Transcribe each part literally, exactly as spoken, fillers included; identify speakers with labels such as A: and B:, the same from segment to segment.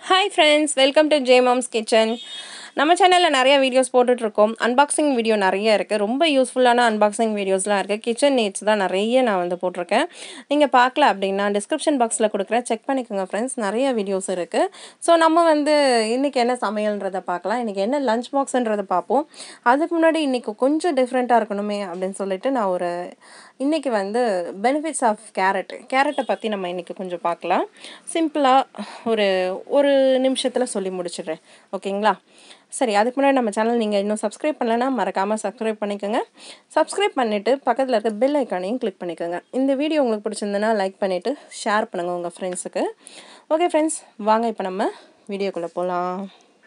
A: Hi friends, welcome to Jmomskitchen. நம்ம சேனல்ல நிறைய வீடியோஸ் போட்டுட்டு இருக்கோம். அன்பாக்சிங் வீடியோ நிறைய இருக்கு. ரொம்ப யூஸ்ஃபுல்லான அன்பாக்சிங் வீடியோஸ்லாம் இருக்கு. கிச்சன் நீட்ஸ் தான் நிறைய நான் வந்து போட்டுருக்கேன். நீங்க பார்க்கல அப்படினா டிஸ்கிரிப்ஷன் பாக்ஸ்ல கொடுக்கிறேன். செக் பண்ணிக்கோங்க फ्रेंड्स. நிறைய வீடியோஸ் இருக்கு. சோ நம்ம வந்து இன்னைக்கு என்ன சமையல்ன்றத பார்க்கலாம். இன்னைக்கு என்ன லஞ்ச் பாக்ஸ்ன்றத பார்ப்போம். அதுக்கு முன்னாடி இன்னைக்கு கொஞ்சம் டிஃபரண்டா இருக்கணுமே அப்படினு சொல்லிட்டு நான் ஒரு இன்னைக்கு வந்து பெனிஃபிட்ஸ் ஆஃப் கேரட் கேரட்டை பத்தி நம்ம இன்னைக்கு கொஞ்சம் பார்க்கலாம். சிம்பிளா ஒரு ஒரு நிமிஷத்துல சொல்லி முடிச்சிடுறேன். ஓகேங்களா? சரி, அதுக்கு முன்னாடி நம்ம சேனல் நீங்கள் இன்னும் சப்ஸ்கிரைப் பண்ணலன்னா மறக்காமல் சப்ஸ்கிரைப் பண்ணிக்கோங்க. சப்ஸ்கிரைப் பண்ணிவிட்டு பக்கத்தில் இருக்க பெல் ஐக்கானையும் கிளிக் பண்ணிக்கோங்க. இந்த வீடியோ உங்களுக்கு பிடிச்சிருந்ததுன்னா லைக் பண்ணிவிட்டு ஷேர் பண்ணுங்கள் உங்கள் ஃப்ரெண்ட்ஸுக்கு. ஓகே ஃப்ரெண்ட்ஸ், வாங்க இப்போ நம்ம வீடியோக்குள்ளே போகலாம்.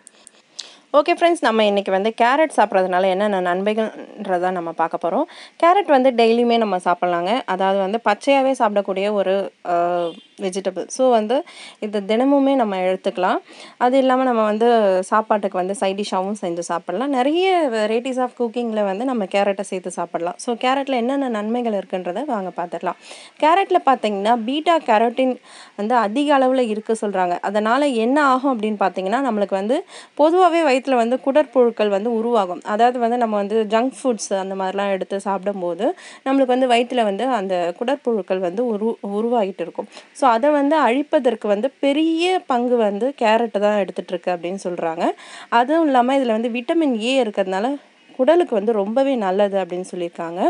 A: ஓகே ஃப்ரெண்ட்ஸ், நம்ம இன்றைக்கி வந்து கேரட் சாப்பிட்றதுனால என்னென்ன நன்மைகள்ன்றதை நம்ம பார்க்க போகிறோம். கேரட் வந்து டெய்லியுமே நம்ம சாப்பிட்லாங்க. அதாவது வந்து பச்சையாகவே சாப்பிடக்கூடிய ஒரு வெஜிடபிள். ஸோ வந்து இது தினமுமே நம்ம எடுத்துக்கலாம். அது இல்லாமல் நம்ம வந்து சாப்பாட்டுக்கு வந்து சைட் டிஷ்ஷாகவும் செஞ்சு சாப்பிட்லாம். நிறைய வெரைட்டிஸ் ஆஃப் குக்கிங்கில் வந்து நம்ம கேரட்டை சேர்த்து சாப்பிட்லாம். ஸோ கேரட்டில் என்னென்ன நன்மைகள் இருக்குன்றதை வாங்க பார்த்துடலாம். கேரட்டில் பார்த்தீங்கன்னா பீட்டா கேரோட்டின் வந்து அதிக அளவில் இருக்குது சொல்கிறாங்க. அதனால் என்ன ஆகும் அப்படின்னு பார்த்தீங்கன்னா நம்மளுக்கு வந்து பொதுவாகவே வயிற்றில் வந்து குடற்புழுக்கள் வந்து உருவாகும். அதாவது வந்து நம்ம வந்து ஜங்க் ஃபுட்ஸ் அந்த மாதிரிலாம் எடுத்து சாப்பிடும்போது நம்மளுக்கு வந்து வயிற்றில் வந்து அந்த குடற்புழுக்கள் வந்து உரு உருவாகிட்டு இருக்கும். ஸோ அதை வந்து அழிப்பதற்கு வந்து பெரிய பங்கு வந்து கேரட்டு தான் எடுத்துகிட்ருக்கு அப்படின்னு சொல்கிறாங்க. அதுவும் இல்லாமல் இதில் வந்து விட்டமின் ஏ இருக்கிறதுனால குடலுக்கு வந்து ரொம்பவே நல்லது அப்படின்னு சொல்லியிருக்காங்க.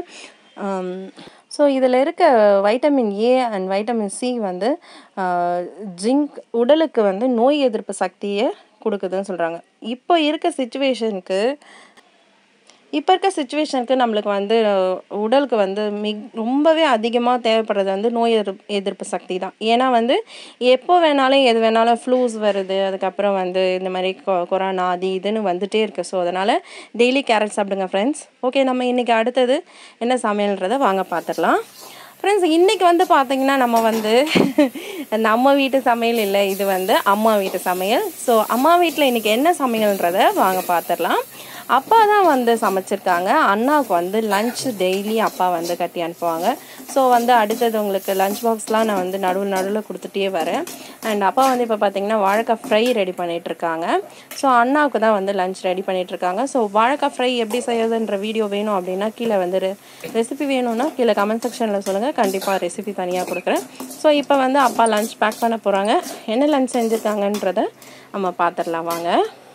A: ஸோ இதில் இருக்க vitamin A and vitamin C வந்து ஜிங்க் உடலுக்கு வந்து நோய் எதிர்ப்பு சக்தியை கொடுக்குதுன்னு சொல்கிறாங்க. இப்போ இருக்க சிச்சுவேஷனுக்கு இப்போ இருக்க சுச்சுவேஷனுக்கு நம்மளுக்கு வந்து உடலுக்கு வந்து மிக் ரொம்பவே அதிகமாக தேவைப்படுறது வந்து நோய் எதிர்ப்பு எதிர்ப்பு சக்தி தான். ஏன்னா வந்து எப்போ வேணாலும் எது வேணாலும் ஃப்ளூஸ் வருது, அதுக்கப்புறம் வந்து இந்த மாதிரி கொ கொரோனா அது இதுன்னு வந்துகிட்டே இருக்குது. ஸோ அதனால் டெய்லி கேரட் சாப்பிடுங்க ஃப்ரெண்ட்ஸ். ஓகே, நம்ம இன்றைக்கி அடுத்தது என்ன சமையல்ன்றதை வாங்க பார்த்துடலாம். ஃப்ரெண்ட்ஸ், இன்றைக்கி வந்து பார்த்திங்கன்னா நம்ம வந்து நம்ம வீட்டு சமையல் இல்லை, இது வந்து அம்மா வீட்டு சமையல். ஸோ அம்மா வீட்டில் இன்றைக்கி என்ன சமையல்ன்றதை வாங்க பார்த்துடலாம். அப்பா தான் வந்து சமைச்சிருக்காங்க. அண்ணாவுக்கு வந்து லஞ்ச் டெய்லி அப்பா வந்து கட்டி அனுப்புவாங்க. ஸோ வந்து அடுத்தது உங்களுக்கு லஞ்ச் பாக்ஸ்லாம் நான் வந்து நடுவில் நடுவில் கொடுத்துட்டே வரேன். அண்ட் அப்பா வந்து இப்போ பார்த்திங்கன்னா வாழைக்காய் ஃப்ரை ரெடி பண்ணிகிட்ருக்காங்க. ஸோ அண்ணாவுக்கு தான் வந்து லஞ்ச் ரெடி பண்ணிகிட்ருக்காங்க. ஸோ வாழைக்காய் ஃப்ரை எப்படி செய்யறதுன்ற வீடியோ வேணும் அப்படின்னா கீழே வந்து ரெசிபி வேணும்னா கீழே கமெண்ட் செக்ஷனில் சொல்லுங்கள். கண்டிப்பாக ரெசிபி தனியாக கொடுக்குறேன். ஸோ இப்போ வந்து அப்பா லஞ்ச் பேக் பண்ண போகிறாங்க. என்ன லஞ்ச் செஞ்சுருக்காங்கன்றதை நம்ம பார்த்துடலாம் வாங்க.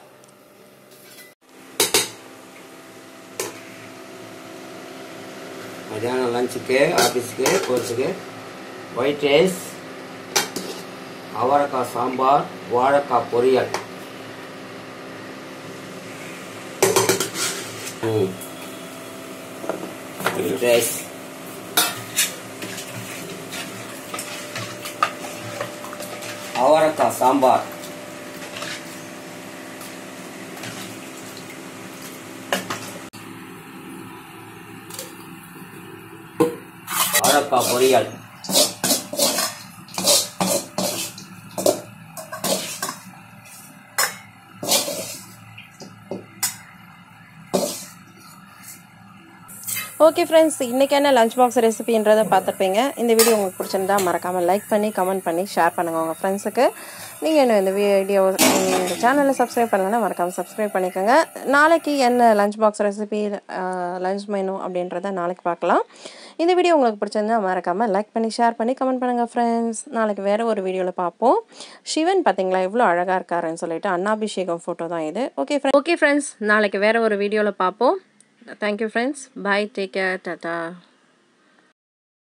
B: மதியானம் லஞ்சுக்கு ஆஃபீஸுக்கு கோர்ஸுக்கு ஒயிட் ரைஸ், அவரைக்காய் சாம்பார், வாழைக்காய் பொரியல், ஒயிட் ரைஸ், அவரைக்காய் சாம்பார், அவரைக்காய் பொரியல்,
A: ஓகே ஃப்ரெண்ட்ஸ், இன்றைக்கான லஞ்ச் பாக்ஸ் ரெசிபின்றதை பார்த்துருப்பீங்க. இந்த வீடியோ உங்களுக்கு பிடிச்சிருந்தா மறக்காமல் லைக் பண்ணி கமெண்ட் பண்ணி ஷேர் பண்ணுங்கள் உங்கள் ஃப்ரெண்ட்ஸுக்கு. நீங்கள் என்ன இந்த வீடியோ இந்த சேனலை சப்ஸ்கிரைப் பண்ணலன்னா மறக்காமல் சப்ஸ்கிரைப் பண்ணிக்கோங்க. நாளைக்கு என்ன lunch box recipe lunch menu அப்படின்றத நாளைக்கு பார்க்கலாம். இந்த வீடியோ உங்களுக்கு பிடிச்சிருந்தா மறக்காமல் லைக் பண்ணி ஷேர் பண்ணி கமெண்ட் பண்ணுங்கள் ஃப்ரெண்ட்ஸ். நாளைக்கு வேறு ஒரு வீடியோவில் பார்ப்போம். சிவன் பார்த்தீங்களா எவ்வளோ அழகாக இருக்காருன்னு சொல்லிட்டு அன்னாபிஷேகம் ஃபோட்டோ தான் இது. ஓகே ஃப்ரெண்ட் ஓகே ஃப்ரெண்ட்ஸ் நாளைக்கு வேறு ஒரு வீடியோவில் பார்ப்போம். Thank you friends. Bye. Take care. Tata.